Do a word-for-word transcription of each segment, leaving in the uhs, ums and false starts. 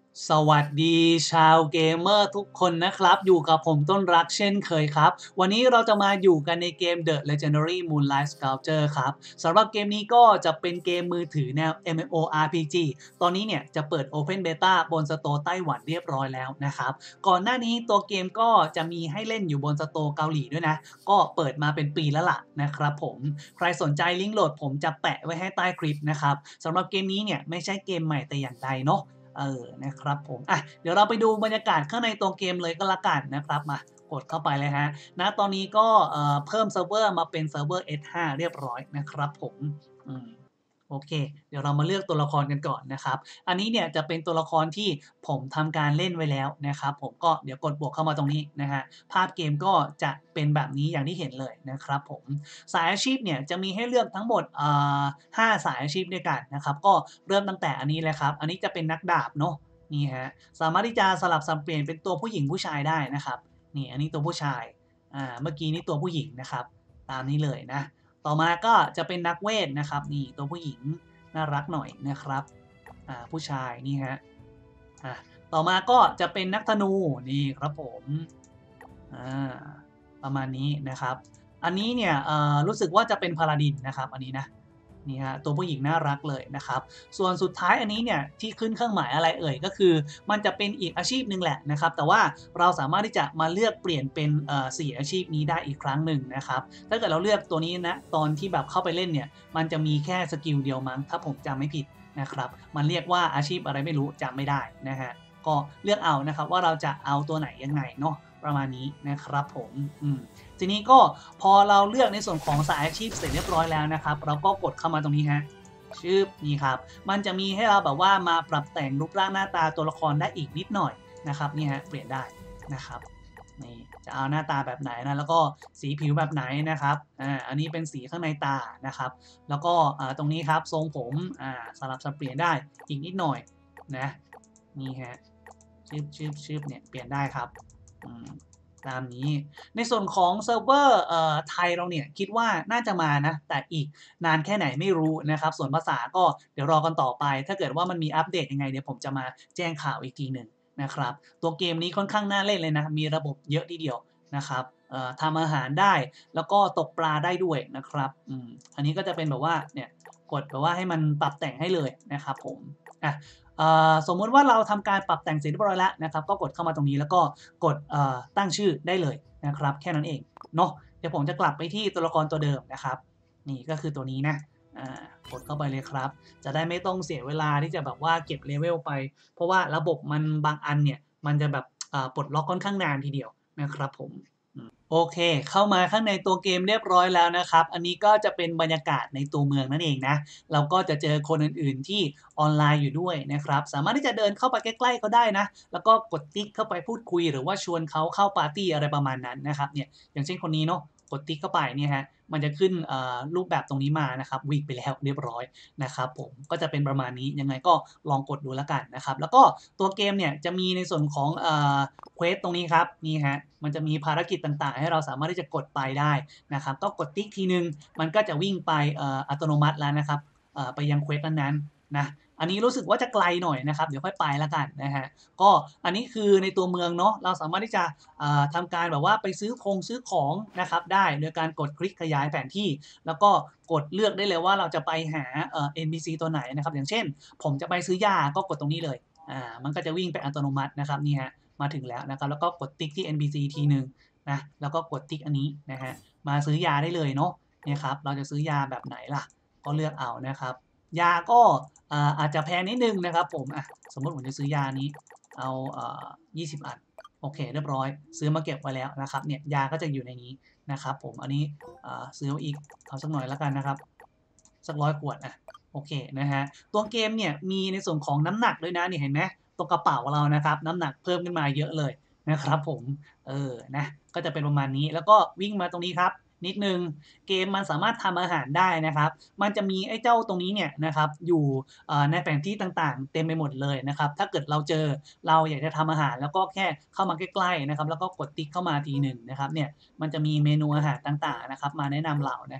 สวัสดีชาวเกมเมอร์ทุกคนนะครับอยู่กับผมต้นรักเช่นเคยครับวันนี้เราจะมาอยู่กันในเกม The Legendary Moonlight Sculptor ครับสำหรับเกมนี้ก็จะเป็นเกมมือถือแนว เอ็ม เอ็ม โอ อาร์ พี จี ตอนนี้เนี่ยจะเปิด Open Beta บนสโตร์ไต้หวันเรียบร้อยแล้วนะครับก่อนหน้านี้ตัวเกมก็จะมีให้เล่นอยู่บนสโตร์เกาหลีด้วยนะก็เปิดมาเป็นปีแล้วล่ะนะครับผมใครสนใจลิงก์โหลดผมจะแปะไว้ให้ใต้คลิปนะครับสำหรับเกมนี้เนี่ยไม่ใช่เกมใหม่แต่อย่างใดเนาะ เออนะครับผมอ่ะเดี๋ยวเราไปดูบรรยากาศข้างในตัวเกมเลยก็แล้วกันนะครับมากดเข้าไปเลยฮะณตอนนี้ก็เอ่อเพิ่มเซิร์ฟเวอร์มาเป็นเซิร์ฟเวอร์ เอส ห้า เรียบร้อยนะครับผมอืมโอเคเดี๋ยวเรามาเลือกตัวละครกันก่อนนะครับอันนี้เนี่ยจะเป็นตัวละครที่ผมทำการเล่นไว้แล้วนะครับผมก็เดี๋ยวกดบวกเข้ามาตรงนี้นะฮะภาพเกมก็จะเป็นแบบนี้อย่างที่เห็นเลยนะครับผม สายอาชีพเนี่ยจะมีให้เลือกทั้งหมดอ่าห้าสายอาชีพด้วยกันนะครับก็เริ่มตั้งแต่อันนี้เลยครับอันนี้จะเป็นนักดาบเนาะนี่ฮะสามารถที่จะสลับสับเปลี่ยนเป็นตัวผู้หญิงผู้ชายได้นะครับนี่อันนี้ตัวผู้ชายอ่าเมื่อกี้นี่ตัวผู้หญิงนะครับตามนี้เลยนะต่อมาก็จะเป็นนักเวทนะครับนี่ตัวผู้หญิงน่ารักหน่อยนะครับอ่าผู้ชายนี่ฮะอ่าต่อมาก็จะเป็นนักธนูนี่ครับผมอ่าประมาณนี้นะครับ อันนี้เนี่ยรู้สึกว่าจะเป็นพาลาดินนะครับอันนี้นะนี่ฮะตัวผู้หญิงน่ารักเลยนะครับส่วนสุดท้ายอันนี้เนี่ยที่ขึ้นเครื่องหมายอะไรเอ่ยก็คือมันจะเป็นอีกอาชีพหนึ่งแหละนะครับแต่ว่าเราสามารถที่จะมาเลือกเปลี่ยนเป็นสี่อาชีพนี้ได้อีกครั้งหนึ่งนะครับถ้าเกิดเราเลือกตัวนี้นะตอนที่แบบเข้าไปเล่นเนี่ยมันจะมีแค่สกิลเดียวมั้งถ้าผมจำไม่ผิดนะครับมันเรียกว่าอาชีพอะไรไม่รู้จำไม่ได้นะฮะก็เลือกเอานะครับว่าเราจะเอาตัวไหนยังไงเนาะประมาณนี้นะครับผมอืม ทีนี้ก็พอเราเลือกในส่วนของสายอาชีพเสร็จเรียบร้อยแล้วนะครับเราก็กดเข้ามาตรงนี้ฮะชื่อนี่ครับมันจะมีให้เราแบบว่ามาปรับแต่งรูปร่างหน้าตาตัวละครได้อีกนิดหน่อยนะครับนี่ฮะเปลี่ยนได้นะครับนี่จะเอาหน้าตาแบบไหนนะแล้วก็สีผิวแบบไหนนะครับอ่าอันนี้เป็นสีข้างในตานะครับแล้วก็อ่าตรงนี้ครับทรงผมอ่าสลับสับเปลี่ยนได้อีกนิดหน่อยนะนี่ฮะชืบชืบชืบเนี่ยเปลี่ยนได้ครับอืม ตามนี้ในส่วนของเซิร์ฟเวอร์เอ่อไทยเราเนี่ยคิดว่าน่าจะมานะแต่อีกนานแค่ไหนไม่รู้นะครับส่วนภาษาก็เดี๋ยวรอกันต่อไปถ้าเกิดว่ามันมีอัปเดตยังไงเดี๋ยวผมจะมาแจ้งข่าวอีกทีหนึ่งนะครับตัวเกมนี้ค่อนข้างน่าเล่นเลยนะมีระบบเยอะทีเดียวนะครับเอ่อทำอาหารได้แล้วก็ตกปลาได้ด้วยนะครับอืมอันนี้ก็จะเป็นแบบว่าเนี่ยกดแบบว่าให้มันปรับแต่งให้เลยนะครับผมอ่ะ สมมุติว่าเราทำการปรับแต่งเสร็จเรียบร้อยแล้วนะครับก็กดเข้ามาตรงนี้แล้วก็กดตั้งชื่อได้เลยนะครับแค่นั้นเองเนาะเดี๋ยวผมจะกลับไปที่ตัวละครตัวเดิมนะครับนี่ก็คือตัวนี้นะกดเข้าไปเลยครับจะได้ไม่ต้องเสียเวลาที่จะแบบว่าเก็บเลเวลไปเพราะว่าระบบมันบางอันเนี่ยมันจะแบบปลดล็อกค่อนข้างนานทีเดียวนะครับผม โอเคเข้ามาข้างในตัวเกมเรียบร้อยแล้วนะครับอันนี้ก็จะเป็นบรรยากาศในตัวเมืองนั่นเองนะเราก็จะเจอคนอื่นๆที่ออนไลน์อยู่ด้วยนะครับสามารถที่จะเดินเข้าไปใกล้ๆเขาได้นะแล้วก็กดติ๊กเข้าไปพูดคุยหรือว่าชวนเขาเข้าปาร์ตี้อะไรประมาณนั้นนะครับเนี่ยอย่างเช่นคนนี้เนาะกดติ๊กเข้าไปเนี่ยฮะมันจะขึ้นรูปแบบตรงนี้มานะครับวิ่งไปแล้วเรียบร้อยนะครับผมก็จะเป็นประมาณนี้ยังไงก็ลองกดดูแล้วกันนะครับแล้วก็ตัวเกมเนี่ยจะมีในส่วนของเควสตรงนี้ครับนี่ฮะมันจะมีภารกิจต่างๆให้เราสามารถที่จะกดไปได้นะครับก็กดติ๊กทีนึงมันก็จะวิ่งไปอัตโนมัติแล้วนะครับไปยังเควสนั้นๆนะอันนี้รู้สึกว่าจะไกลหน่อยนะครับเดี๋ยวค่อยไปแล้วกันนะฮะก็อันนี้คือในตัวเมืองเนาะเราสามารถที่จะทำการแบบว่าไปซื้อคงซื้อของนะครับได้โดยการกดคลิกขยายแผนที่แล้วก็กดเลือกได้เลยว่าเราจะไปหา เอ็น พี ซี ตัวไหนนะครับอย่างเช่นผมจะไปซื้อยาก็กดตรงนี้เลยอ่ามันก็จะวิ่งไปอัตโนมัตินะครับนี่ฮะมาถึงแล้วนะครับแล้วก็กดติ๊กที่ เอ็น พี ซี ทีหนึ่งนะแล้วก็กดติ๊กอันนี้นะฮะมาซื้อยาได้เลยเนาะเนี่ยครับเราจะซื้อยาแบบไหนล่ะก็เลือกเอานะครับยาก็อาจจะแพงนิดนึงนะครับผมอ่ะสมมติผมจะซื้อยานี้เอายี่สิบอันโอเคเรียบร้อยซื้อมาเก็บไว้แล้วนะครับเนี่ยยาก็จะอยู่ในนี้นะครับผมอันนี้ซื้ออีกเอาสักหน่อยแล้วกันนะครับสักร้อยขวดอ่ะโอเคนะฮะตัวเกมเนี่ยมีในส่วนของน้ำหนักด้วยนะนี่เห็นไหมตรงกระเป๋าเรานะครับน้ำหนักเพิ่มขึ้นมาเยอะเลยนะครับผมเออนะก็จะเป็นประมาณนี้แล้วก็วิ่งมาตรงนี้ครับนิดนึงเกมมันสามารถทำอาหารได้นะครับมันจะมีไอ้เจ้าตรงนี้เนี่ยนะครับอยู่ในแผนที่ต่างๆเต็มไปหมดเลยนะครับถ้าเกิดเราเจอเราอยากจะทำอาหารแล้วก็แค่เข้ามาใกล้ๆนะครับแล้วก็กดติ๊กเข้ามาทีหนึ่งนะครับเนี่ยมันจะมีเมนูอาหารต่างๆนะครับมาแนะนำเรานะฮะ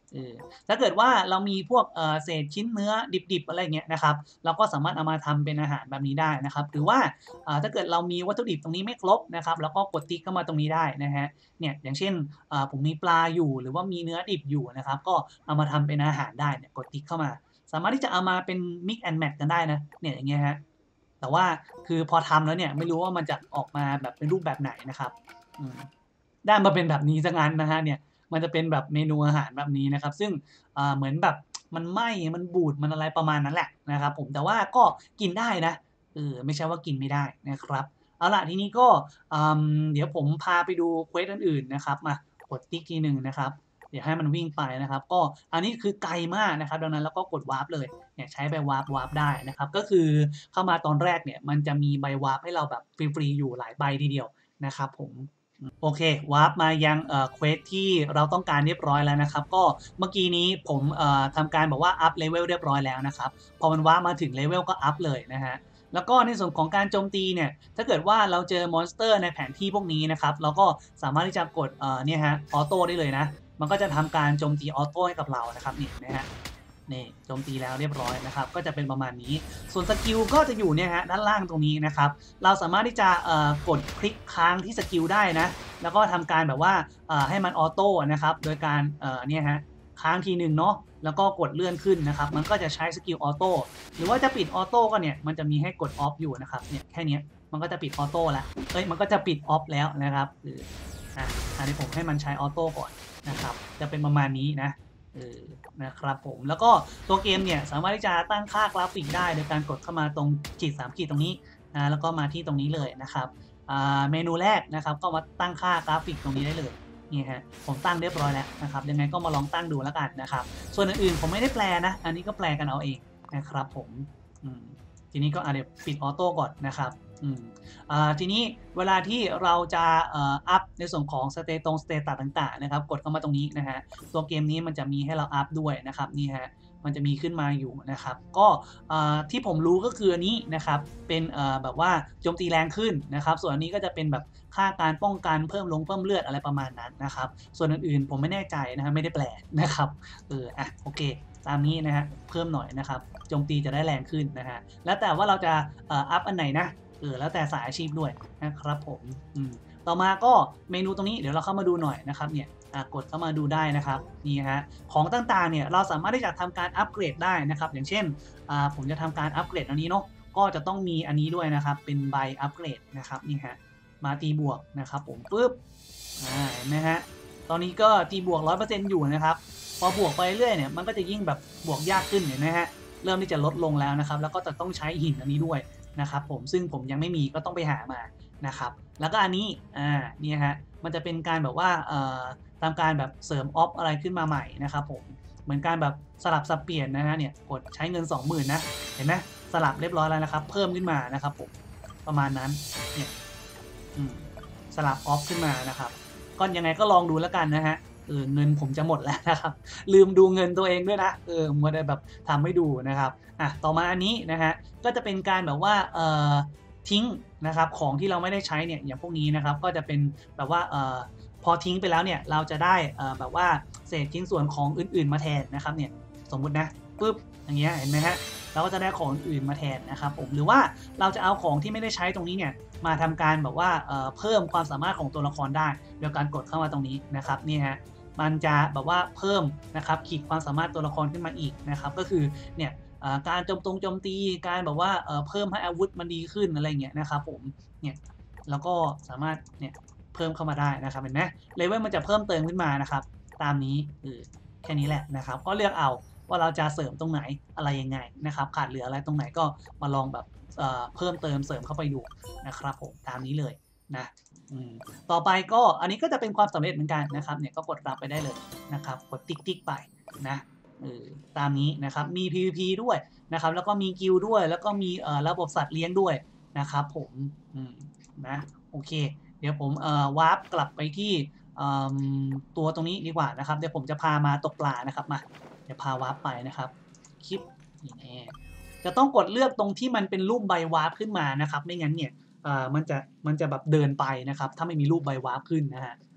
เออถ้าเกิดว่าเรามีพวกเอ่อเศษชิ้นเนื้อดิบๆอะไรเงี้ยนะครับเราก็สามารถเอามาทำเป็นอาหารแบบนี้ได้นะครับหรือว่าอ่าถ้าเกิดเรามีวัตถุดิบตรงนี้ไม่ครบนะครับเราก็กดติ๊กเข้ามาตรงนี้ได้นะฮะเนี่ยอย่างเช่นอ่าผมมีปลาอยู่หรือว่ามีเนื้อดิบอยู่นะครับก็เอามาทำเป็นอาหารได้เนี่ยกดติ๊กเข้ามาสามารถที่จะเอามาเป็น mix and match กันได้นะเนี่ยอย่างเงี้ยครับแต่ว่าคือพอทำแล้วเนี่ยไม่รู้ว่ามันจะออกมาแบบเป็นรูปแบบไหนนะครับอืมได้มาเป็นแบบนี้ซะงั้นนะครับเนี่ย มันจะเป็นแบบเมนูอาหารแบบนี้นะครับซึ่งอ่าเหมือนแบบมันไหม้มันบูดมันอะไรประมาณนั้นแหละนะครับผมแต่ว่าก็กินได้นะเออไม่ใช่ว่ากินไม่ได้นะครับเอาล่ะทีนี้ก็อืมเดี๋ยวผมพาไปดูเควสอื่นๆนะครับมากดติ๊กทีหนึ่งนะครับเดี๋ยวให้มันวิ่งไปนะครับก็อันนี้คือไกลมากนะครับดังนั้นเราก็กดวาร์ปเลยเนี่ยใช้ใบวาร์ปวาร์ปได้นะครับก็คือเข้ามาตอนแรกเนี่ยมันจะมีใบวาร์ปให้เราแบบฟรีๆอยู่หลายใบทีเดียวนะครับผม โอเควาร์ปมายังเอ่อเควสที่เราต้องการเรียบร้อยแล้วนะครับก็เมื่อกี้นี้ผมเอ่อทำการบอกว่าอัพเลเวลเรียบร้อยแล้วนะครับพอมันวาร์ปมาถึงเลเวลก็อัพเลยนะฮะแล้วก็ในส่วนของการโจมตีเนี่ยถ้าเกิดว่าเราเจอมอนสเตอร์ในแผนที่พวกนี้นะครับเราก็สามารถที่จะกดเอ่อเนี่ยฮะออโต้ได้เลยนะมันก็จะทำการโจมตีออโต้ให้กับเรานะครับนี่นะฮะนี่โจมตีแล้วเรียบร้อยนะครับก็จะเป็นประมาณนี้ส่วนสกิลก็จะอยู่เนี่ยฮะด้านล่างตรงนี้นะครับเราสามารถที่จะเอ่อกดคลิกค้างที่สกิลได้นะ แล้วก็ทำการแบบว่าให้มันออโต้นะครับโดยการเนี่ยฮะค้างทีหนึ่งเนาะแล้วก็กดเลื่อนขึ้นนะครับมันก็จะใช้สกิลออโต้หรือว่าจะปิดออโต้ก็เนี่ยมันจะมีให้กดออฟอยู่นะครับเนี่ยแค่นี้มันก็จะปิดออโต้แล้วเอ้ยมันก็จะปิดออฟแล้วนะครับเอออ่ะอันนี้ผมให้มันใช้ออโต้ก่อนนะครับจะเป็นประมาณนี้นะเออนะครับผมแล้วก็ตัวเกมเนี่ยสามารถที่จะตั้งค่ากราฟิกได้โดยการกดเข้ามาตรงขีดสามขีดตรงนี้นะแล้วก็มาที่ตรงนี้เลยนะครับ เมนูแรกนะครับก็มาตั้งค่ากราฟิกตรงนี้ได้เลยนี่ฮะผมตั้งเรียบร้อยแล้วนะครับยังไงก็มาลองตั้งดูแล้วกันนะครับส่วนอื่นๆผมไม่ได้แปลนะอันนี้ก็แปลกันเอาเองนะครับผมทีนี้ก็อาจจะปิดออโต้ก่อนนะครับทีนี้เวลาที่เราจะอัพในส่วนของสเตตงสเตตัสต่างๆนะครับกดเข้ามาตรงนี้นะฮะตัวเกมนี้มันจะมีให้เราอัพด้วยนะครับนี่ฮะมันจะมีขึ้นมาอยู่นะครับก็ที่ผมรู้ก็คืออันนี้นะครับเป็นแบบว่าโจมตีแรงขึ้นนะครับส่วนอันนี้ก็จะเป็นแบบค่าการป้องกันเพิ่มลงเพิ่มเลือดอะไรประมาณนั้นนะครับส่วนอื่นๆผมไม่แน่ใจนะครับไม่ได้แปลนะครับเอออ่ะโอเคตามนี้นะฮะเพิ่มหน่อยนะครับโจมตีจะได้แรงขึ้นนะฮะแล้วแต่ว่าเราจะอัพอันไหนนะเออแล้วแต่สายอาชีพด้วยนะครับผมอืมต่อมาก็เมนูตรงนี้เดี๋ยวเราเข้ามาดูหน่อยนะครับเนี่ยกดเข้ามาดูได้นะครับนี่ฮะของต่างๆเนี่ยเราสามารถที่จะทำการอัปเกรดได้นะครับอย่างเช่นผมจะทำการอัปเกรดอันนี้เนาะก็จะต้องมีอันนี้ด้วยนะครับเป็นใบอัปเกรดนะครับนี่ฮะมาตีบวกนะครับผมปึ๊บอ่าเห็นไหมฮะตอนนี้ก็ตีบวก ร้อยเปอร์เซ็นต์ อยู่นะครับพอบวกไปเรื่อยเนี่ยมันก็จะยิ่งแบบบวกยากขึ้นเห็นไหมฮะเริ่มที่จะลดลงแล้วนะครับแล้วก็จะต้องใช้หินอันนี้ด้วยนะครับผมซึ่งผมยังไม่มีก็ต้องไปหามานะครับแล้วก็อันนี้อ่านี่ฮะมันจะเป็นการแบบว่าเอ่อทำการแบบเสริมออฟอะไรขึ้นมาใหม่นะครับผมเหมือนการแบบสลับสับเปลี่ยนนะฮะเนี่ยกดใช้เงิน สองหมื่น นะเห็นไหมสลับเรียบร้อยแล้วนะครับเพิ่มขึ้นมานะครับผมประมาณนั้นเนี่ยสลับออฟขึ้นมานะครับก็ยังไงก็ลองดูแล้วกันนะฮะเออเงินผมจะหมดแล้วนะครับลืมดูเงินตัวเองด้วยนะเออมัวแต่แบบทำให้ดูนะครับอ่ะต่อมาอันนี้นะฮะก็จะเป็นการแบบว่าเอ่อทิ้งนะครับของที่เราไม่ได้ใช้เนี่ยอย่างพวกนี้นะครับก็จะเป็นแบบว่าเอ่อพอทิ้งไปแล้วเนี่ยเราจะได้เอ่อแบบว่าเศษชิ้นส่วนของอื่นๆมาแทนนะครับเนี่ยสมมุตินะปึ๊บอย่างเงี้ยเห็นไหมฮะเราก็จะได้ของอื่นมาแทนนะครับผมหรือว่าเราจะเอาของที่ไม่ได้ใช้ตรงนี้เนี่ยมาทำการแบบว่าเอ่อเพิ่มความสามารถของตัวละครได้โดยการกดเข้ามาตรงนี้นะครับนี่ฮะมันจะแบบว่าเพิ่มนะครับขีดความสามารถตัวละครขึ้นมาอีกนะครับก็คือเนี่ยการโจมตรงโจมตีการแบบว่าเพิ่มให้อาวุธมันดีขึ้นอะไรเงี้ยนะครับผมเนี่ยแล้วก็สามารถเนี่ยเพิ่มเข้ามาได้นะครับเห็นไหมเลเวลมันจะเพิ่มเติมขึ้นมานะครับตามนี้เออแค่นี้แหละนะครับก็เลือกเอาว่าเราจะเสริมตรงไหนอะไรยังไงนะครับขาดเหลืออะไรตรงไหนก็มาลองแบบเเพิ่มเติมเสริมเข้าไปดูนะครับผมตามนี้เลยนะต่อไปก็อันนี้ก็จะเป็นความสำเร็จเหมือนกันนะครับเนี่ยก็กดรับไปได้เลยนะครับกดติ๊กติ๊กไปนะเออตามนี้นะครับมี พี วี พี ด้วยนะครับแล้วก็มีกิลด์ด้วยแล้วก็มีระบบสัตว์เลี้ยงด้วยนะครับผมนะโอเคเดี๋ยวผมวาร์ปกลับไปที่ตัวตรงนี้ดีกว่านะครับเดี๋ยวผมจะพามาตกปลานะครับมาเดี๋ยวพาวาร์ปไปนะครับคลิปนี่แน่จะต้องกดเลือกตรงที่มันเป็นรูปใบวาร์ปขึ้นมานะครับไม่งั้นเนี่ยมันจะมันจะแบบเดินไปนะครับถ้าไม่มีรูปใบวาร์ปขึ้นนะฮะ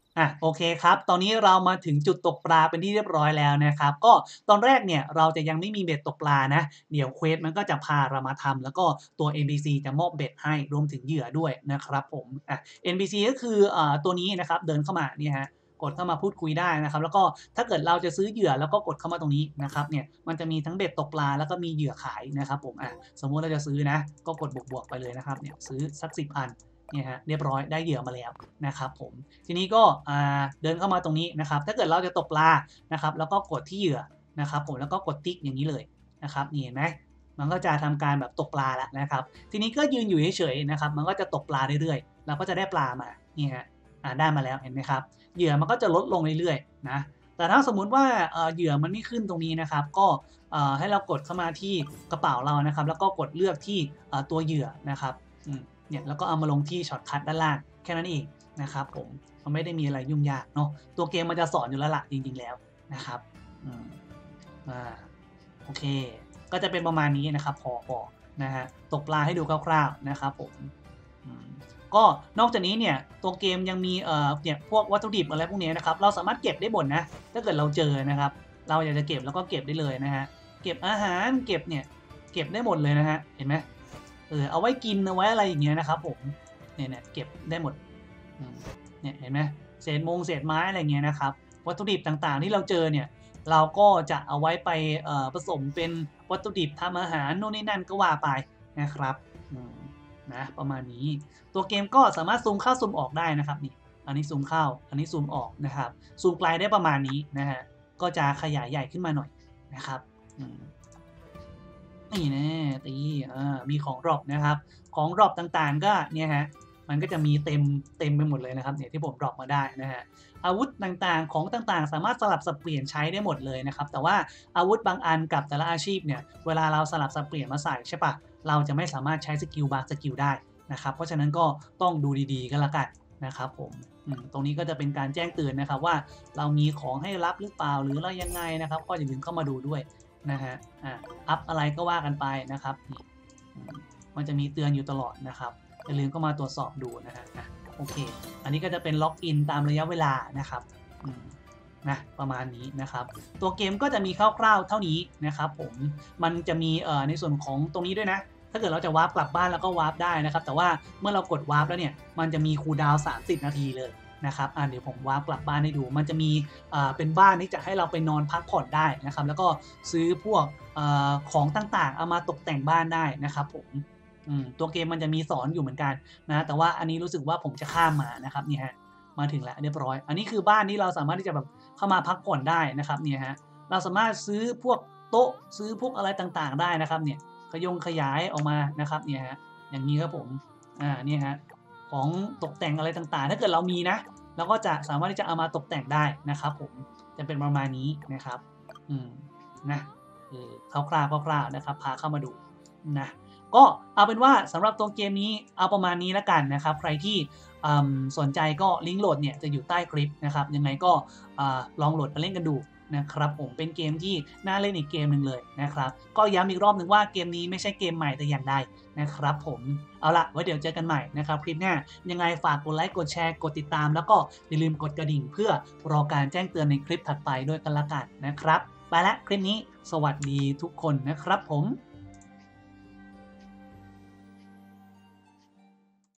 อ่ะโอเคครับตอนนี้เรามาถึงจุดตกปลาเป็นที่เรียบร้อยแล้วนะครับก็ตอนแรกเนี่ยเราจะยังไม่มีเบ็ดตกปลานะเดี๋ยวเควสมันก็จะพาเรามาทำแล้วก็ตัว เอ็น พี ซี จะมอบเบ็ดให้รวมถึงเหยื่อด้วยนะครับผมอ่ะ เอ็น พี ซี ก็คืออ่าตัวนี้นะครับเดินเข้ามาเนี่ยฮะกดเข้ามาพูดคุยได้นะครับแล้วก็ถ้าเกิดเราจะซื้อเหยื่อแล้วก็กดเข้ามาตรงนี้นะครับเนี่ยมันจะมีทั้งเบ็ดตกปลาแล้วก็มีเหยื่อขายนะครับผมอ่ะสมมุติเราจะซื้อนะก็กดบวกๆไปเลยนะครับเนี่ยซื้อสักสิบอันเนี่ยฮะเรียบร้อยได้เหยื่อมาแล้วนะครับผมทีนี้ก็เดินเข้ามาตรงนี้นะครับถ้าเกิดเราจะตกปลานะครับแล้วก็กดที่เหยื่อนะครับผมแล้วก็กดติ๊กอย่างนี้เลยนะครับนี่เห็นไหมมันก็จะทำการแบบตกปลาแล้วนะครับทีนี้ก็ยืนอยู่เฉยๆนะครับมันก็จะตกปลาเรื่อยๆเราก็จะได้ปลามานี่ฮะได้มาแล้วเห็นไหมครับเหยื่อมันก็จะลดลงเรื่อยๆนะแต่ถ้าสมมุติว่าเหยื่อมันไม่ขึ้นตรงนี้นะครับก็ให้เรากดเข้ามาที่กระเป๋าเรานะครับแล้วก็กดเลือกที่ตัวเหยื่อนะครับเนี่ยแล้วก็เอามาลงที่ช็อตคัทด้านล่างแค่นั้นเองนะครับผมมันไม่ได้มีอะไรยุ่งยากเนาะตัวเกมมันจะสอนอยู่แล้วล่ะจริงๆแล้วนะครับอืมอ่าโอเคก็จะเป็นประมาณนี้นะครับพอพอนะฮะตกปลาให้ดูคร่าวๆนะครับผมก็นอกจากนี้เนี่ยตัวเกมยังมีเอ่อเนี่ยพวกวัตถุดิบอะไรพวกนี้นะครับเราสามารถเก็บได้หมดนะถ้าเกิดเราเจอนะครับเราอยากจะเก็บแล้วก็เก็บได้เลยนะฮะเก็บอาหารเก็บเนี่ยเก็บได้หมดเลยนะฮะเห็นไหมเออเอาไว้กินเอาไว้อะไรอย่างเงี้ยนะครับผมเนี่ยเนี่ยเก็บได้หมดเนี่ยเห็นไหมเศษมงเศษไม้อะไรเงี้ยนะครับวัตถุดิบต่างๆที่เราเจอเนี่ยเราก็จะเอาไว้ไปผสมเป็นวัตถุดิบทำอาหารโน่นนี่นั่นก็ว่าไปนะครับนะประมาณนี้ตัวเกมก็สามารถซูมเข้าซูมออกได้นะครับนี่อันนี้ซูมเข้าอันนี้ซูมออกนะครับซูมไกลได้ประมาณนี้นะฮะก็จะขยายใหญ่ขึ้นมาหน่อยนะครับนี่แน่ตีอ่ามีของดรอปนะครับของดรอปต่างๆก็เนี่ยฮะมันก็จะมีเต็มเต็มไปหมดเลยนะครับเนี่ยที่ผมดรอปมาได้นะฮะอาวุธต่างๆของต่างๆสามารถสลับสับเปลี่ยนใช้ได้หมดเลยนะครับแต่ว่าอาวุธบางอันกับแต่ละอาชีพเนี่ยเวลาเราสลับสับเปลี่ยนมาใส่ใช่ปะเราจะไม่สามารถใช้สกิลบางสกิลได้นะครับเพราะฉะนั้นก็ต้องดูดีๆกันละกันนะครับผมตรงนี้ก็จะเป็นการแจ้งเตือนนะครับว่าเรามีของให้รับหรือเปล่าหรืออะไรยังไงนะครับก็อย่าลืมเข้ามาดูด้วยนะฮะอ่าอัพอะไรก็ว่ากันไปนะครับนี่มันจะมีเตือนอยู่ตลอดนะครับอย่าลืมเข้ามาตรวจสอบดูนะฮะโอเคอันนี้ก็จะเป็นล็อกอินตามระยะเวลานะครับนะประมาณนี้นะครับตัวเกมก็จะมีคร่าวๆเท่านี้นะครับผมมันจะมีเอ่อในส่วนของตรงนี้ด้วยนะถ้าเกิดเราจะวาร์ปกลับบ้านแล้วก็วาร์ปได้นะครับแต่ว่าเมื่อเรากดวาร์ปแล้วเนี่ยมันจะมีคูลดาวน์สามสิบนาทีเลยนะครับอ่าเดี๋ยวผมวาร์ปกลับบ้านให้ดูมันจะมีอ่าเป็นบ้านที่จะให้เราไปนอนพักผ่อนได้นะครับแล้วก็ซื้อพวกอ่าของต่างๆเอามาตกแต่งบ้านได้นะครับผมตัวเกมมันจะมีสอนอยู่เหมือนกันนะแต่ว่าอันนี้รู้สึกว่าผมจะข้ามมานะครับนี่ฮะมาถึงแล้วเรียบร้อยอันนี้คือบ้านที่เราสามารถที่จะแบบเข้ามาพักผ่อนได้นะครับเนี่ยฮะเราสามารถซื้อพวกโต๊ะซื้อพวกอะไรต่างๆได้นะครับเนี่ยขยงขยายออกมานะครับเนี่ยฮะอย่างนี้ครับผมอ่าเนี่ยฮะของตกแต่งอะไรต่างๆถ้าเกิดเรามีนะเราก็จะสามารถที่จะเอามาตกแต่งได้นะครับผมจะเป็นประมาณนี้นะครับอืมนะเออคร่าวๆคร่าวๆนะครับพาเข้ามาดูนะก็เอาเป็นว่าสำหรับตัวเกมนี้เอาประมาณนี้แล้วกันนะครับใครที่สนใจก็ลิงก์โหลดเนี่ยจะอยู่ใต้คลิปนะครับยังไงก็ลองโหลดมาเล่นกันดูนะครับผมเป็นเกมที่น่าเล่นอีกเกมหนึ่งเลยนะครับก็ย้ำอีกรอบหนึ่งว่าเกมนี้ไม่ใช่เกมใหม่แต่อย่างใดนะครับผมเอาละไว้เดี๋ยวเจอกันใหม่นะครับคลิปหน้ายังไงฝากกดไลค์กดแชร์กดติดตามแล้วก็อย่าลืมกดกระดิ่งเพื่อรอการแจ้งเตือนในคลิปถัดไปด้วยกันละกันนะครับไปละคลิปนี้สวัสดีทุกคนนะครับผม